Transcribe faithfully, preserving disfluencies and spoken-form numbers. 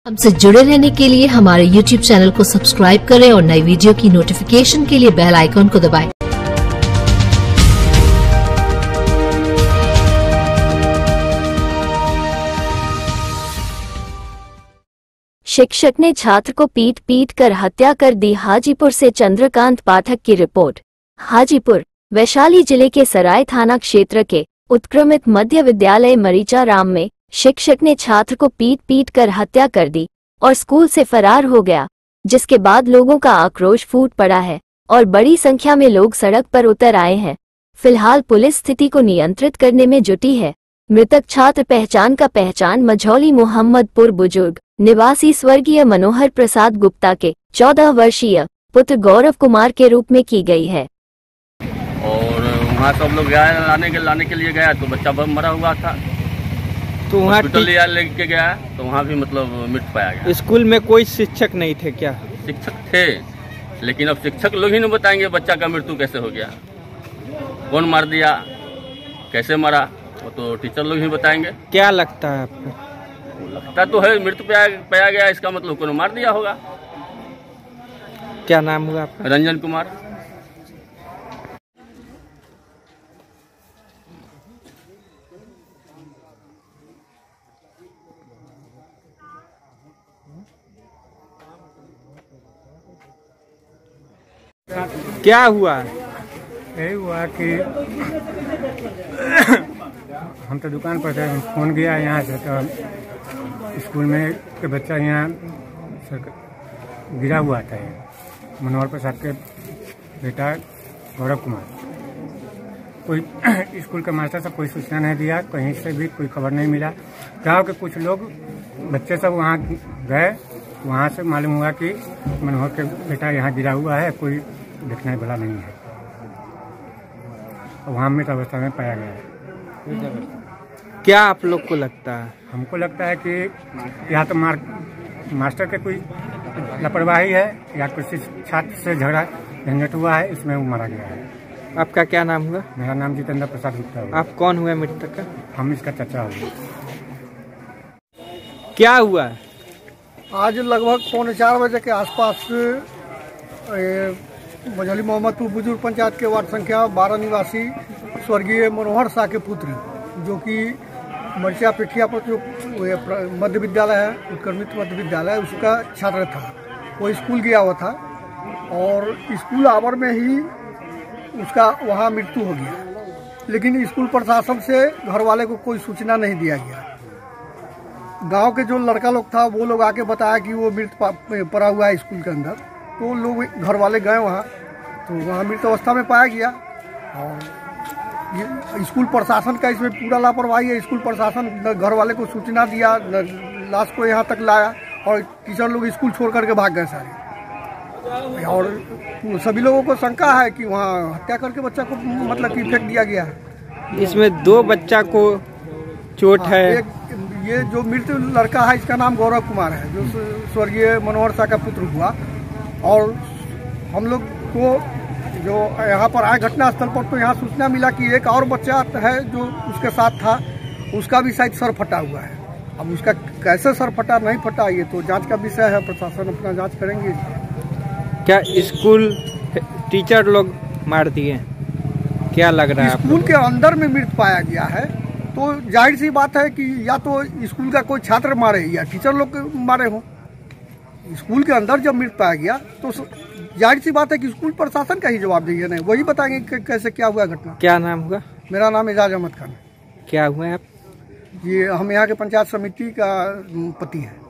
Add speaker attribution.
Speaker 1: हमसे जुड़े रहने के लिए हमारे यूट्यूब चैनल को सब्सक्राइब करें और नई वीडियो की नोटिफिकेशन के लिए बेल आइकॉन को दबाएं।
Speaker 2: शिक्षक ने छात्र को पीट पीट कर हत्या कर दी। हाजीपुर से चंद्रकांत पाठक की रिपोर्ट। हाजीपुर वैशाली जिले के सराय थाना क्षेत्र के उत्क्रमित मध्य विद्यालय मरीचाराम में शिक्षक ने छात्र को पीट पीट कर हत्या कर दी और स्कूल से फरार हो गया, जिसके बाद लोगों का आक्रोश फूट पड़ा है और बड़ी संख्या में लोग सड़क पर उतर आए हैं। फिलहाल पुलिस स्थिति को नियंत्रित करने में जुटी है। मृतक छात्र पहचान का पहचान मझौली मोहम्मदपुर बुजुर्ग निवासी स्वर्गीय मनोहर प्रसाद गुप्ता के चौदह वर्षीय पुत्र गौरव कुमार के रूप में की गई है।
Speaker 3: और वहाँ सब लोग गया लाने के लाने के लिए गया तो बच्चा बम मरा हुआ था, तो वहाँ हॉस्पिटल लेके गया तो वहाँ भी मतलब मृत पाया गया।
Speaker 4: स्कूल में कोई शिक्षक नहीं थे क्या?
Speaker 3: शिक्षक थे, लेकिन अब शिक्षक लोग ही नहीं बताएंगे बच्चा का मृत्यु कैसे हो गया, कौन मार दिया, कैसे मरा, वो तो टीचर लोग ही बताएंगे।
Speaker 4: क्या लगता है आपको?
Speaker 3: लगता तो है मृत्यु पाया, पाया गया, इसका मतलब कौन मार दिया होगा।
Speaker 4: क्या नाम हुआ आपका?
Speaker 3: रंजन कुमार।
Speaker 4: क्या हुआ?
Speaker 5: यही हुआ कि हम तो दुकान पर थे, फोन गया यहाँ से तो स्कूल में के बच्चा यहाँ गिरा हुआ था। मनोहर प्रसाद के बेटा गौरव कुमार। कोई स्कूल के मास्टर से कोई सूचना नहीं दिया, कहीं से भी कोई खबर नहीं मिला। गांव के कुछ लोग बच्चे सब वहाँ गए, वहाँ से मालूम हुआ कि मनोहर के बेटा यहाँ गिरा हुआ है, कोई देखने वाला नहीं है। वहाँ मृत अवस्था में पाया गया है।
Speaker 4: क्या आप लोग को लगता है?
Speaker 5: हमको लगता है कि या तो मार मास्टर के कोई लापरवाही है या किसी छात्र से झगड़ा झंझट हुआ है, इसमें वो मारा गया है।
Speaker 4: आपका क्या नाम हुआ?
Speaker 5: मेरा नाम जितेंद्र प्रसाद गुप्ता हुआ।
Speaker 4: आप कौन हुए मृतक का?
Speaker 5: हम इसका चाचा हुए।
Speaker 4: क्या हुआ?
Speaker 6: आज लगभग पौने चार बजे के आसपास मझौली मोहम्मदपुर बुजुर्ग पंचायत के वार्ड संख्या बारह निवासी स्वर्गीय मनोहर शाह के पुत्र, जो कि मरचा पेठिया पर जो मध्य विद्यालय है, उत्क्रमित मध्य विद्यालय, उसका छात्र था। वो स्कूल गया हुआ था और स्कूल आवर में ही उसका वहाँ मृत्यु हो गया, लेकिन स्कूल प्रशासन से घर वाले को कोई सूचना नहीं दिया गया। गांव के जो लड़का लोग था वो लोग आके बताया कि वो मृत पड़ा हुआ है स्कूल के अंदर, तो लोग घर वाले गए वहाँ, तो वहाँ मृत अवस्था में पाया गया। और ये स्कूल प्रशासन का इसमें पूरा लापरवाही है। स्कूल प्रशासन घर वाले को सूचना दिया, लाश को यहाँ तक लाया और टीचर लोग स्कूल छोड़ करके भाग गए सारे। और सभी लोगों को शंका है कि वहाँ हत्या करके बच्चा को मतलब कि फेंक दिया गया है।
Speaker 4: इसमें दो बच्चा को चोट है।
Speaker 6: एक ये जो मृत लड़का है इसका नाम गौरव कुमार है, जो स्वर्गीय मनोहर शाह का पुत्र हुआ। और हम लोग को जो यहाँ पर आए घटनास्थल पर, तो यहाँ सूचना मिला कि एक और बच्चा है जो उसके साथ था, उसका भी शायद सर फटा हुआ है। अब उसका कैसे सर फटा नहीं फटा ये तो जांच का विषय है, प्रशासन अपना जांच करेंगे।
Speaker 4: क्या स्कूल टीचर लोग मार दिए? क्या लग रहा है?
Speaker 6: स्कूल के अंदर में मृत पाया गया है, तो जाहिर सी बात है कि या तो स्कूल का कोई छात्र मारे या टीचर लोग मारे हों। स्कूल के अंदर जब मृत पाया गया तो जाहिर सी बात है कि स्कूल प्रशासन का ही जवाब देंगे, नहीं वही बताएंगे कि कैसे क्या हुआ घटना।
Speaker 4: क्या नाम हुआ?
Speaker 6: मेरा नाम एजाज अहमद खान।
Speaker 4: क्या हुआ आप?
Speaker 6: ये हम यहाँ के पंचायत समिति का पति है।